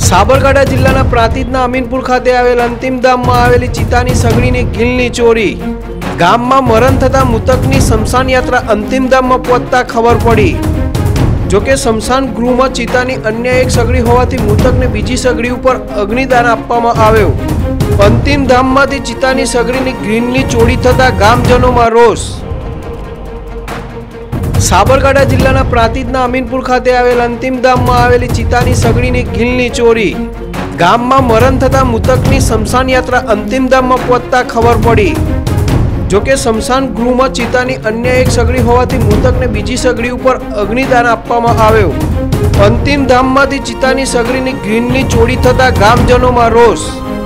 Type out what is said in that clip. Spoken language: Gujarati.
સાબરકાંઠા જિલ્લાના પ્રાંતિજના અમીનપુર ખાતે આવેલ અંતિમ ધામમાં આવેલી ચિતાની સગડીની ખીલની ચોરી। ગામમાં મરણ થતા મૃતકની સ્મશાન યાત્રા અંતિમ ધામમાં પહોંચતા ખબર પડી। જોકે સ્મશાન ગૃહમાં ચિતાની અન્ય એક સગડી હોવાથી મૃતકને બીજી સગડી ઉપર અગ્નિદાન આપવામાં આવ્યો। અંતિમ ધામમાંથી ચિતાની સગડીની ખીલની ચોરી થતા ગામજનોમાં રોષ। સાબરકાંઠા જિલ્લાના પ્રાંતિજના અમીનપુર ખાતે આવેલ અંતિમ ધામમાં આવેલી ચિતાની સગડીની ખીલની ચોરી। ગામમાં મરણ થતા મૃતકની સ્મશાન યાત્રા અંતિમ ધામમાં પહોંચતા ખબર પડી। જોકે સ્મશાન ગૃહમાં ચિતાની અન્ય એક સગડી હોવાથી મૃતકને બીજી સગડી ઉપર અગ્નિદાન આપવામાં આવ્યો। અંતિમ ધામમાંથી ચિતાની સગડીની ખીલની ચોરી થતા ગામજનોમાં રોષ।